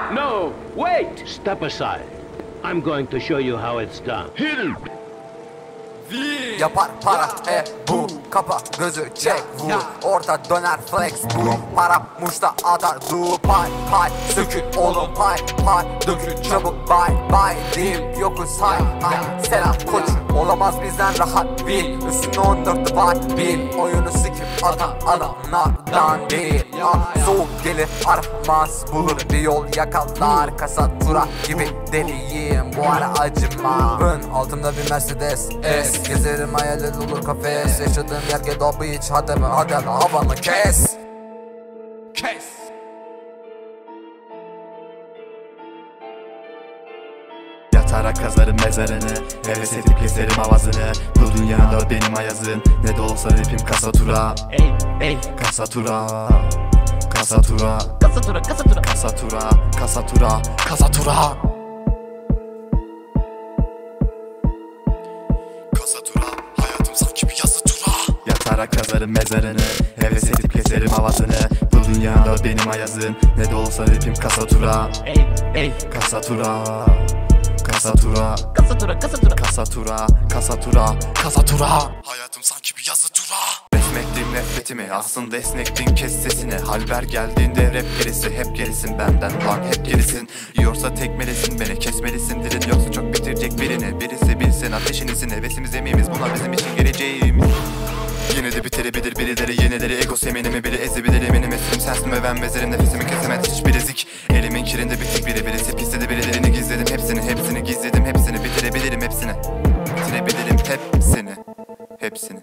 No, wait! Step aside. I'm going to show you how it's done. Hidden! Yapar para bu kapa gözü çek vur orada döner flex bu para muşta atar du pay pay sökün oğlum pay pay dökün çabuk bay bay değil yokuz hay hay selam koç olamaz bizden rahat bil üstüne 14 var bil oyunu sikip atan adamlardan değil soğuk gelir aramaz bulur bir yol yakalar kasatura gibi deliyim bu ara acıma ön altımda bir Mercedes S gezerim hayaller olur kafes yaşadığım yer Gedo Beach hadi mi havanı kes Yatarak kazarım mezarını, heves edip keserim avazını. Bu dünyada benim ayazın, ne de olsa rapim kasatura. Kasatura, kasatura, kasatura, kasatura, kasatura, kasatura, kasatura. Kasatura, hayatım sanki bir yazı tura. Yatarak kazarım mezarını, heves edip keserim avazını. Bu dünyada benim ayazın, ne de olsa rapim kasatura. Kasatura, kasatura, kasatura, kasatura, kasatura, kasatura, kasatura. Hayatım sanki bir yazı tura. Resmettim nefretimi, aslında esnektin kes sesini. Halber geldiğinde rap gerisi, hep gerisin benden lan hep gerisin. Yiyorsa tekmelisin beni, kesmelisin dilin yoksa çok bitirecek birini. Birisi bilsin ateşinizin, hevesimiz emeğimiz, bunlar bizim için geleceğimiz. Yine de biterebilir birileri yenileri, ego seminimi biri ezebilir eminim. Esirim sensin ve ben bezerim, nefesimi kesemez hiçbir ezik. Elimin kirinde bitik birisi pisledi, birilerini gizledim hepsini gizledim, hepsini bitirebilirim hepsini. Bitirebilirim hepsini.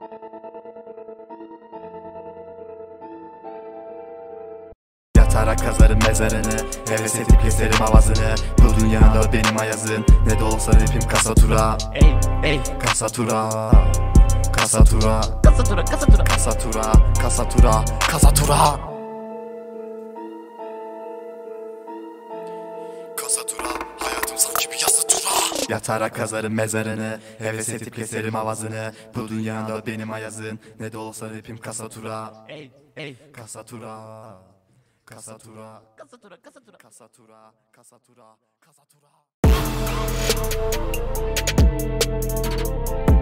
Yatarak kazarım mezarını, heves edip keserim avazını. Bu dünyada benim ayazın, ne de olsa rapim kasatura. Kasatura, kasatura, kasatura, kasatura, kasatura, kasatura, kasatura. Kasatura, hayatım sanki bir yazı tura. Yatarak kazarım mezarını, heves edip keserim avazını. Bu dünyada benim ayazın, ne de olsa rapim kasatura. Kasatura, kasatura, kasatura, kasatura, kasatura, kasatura, kasatura.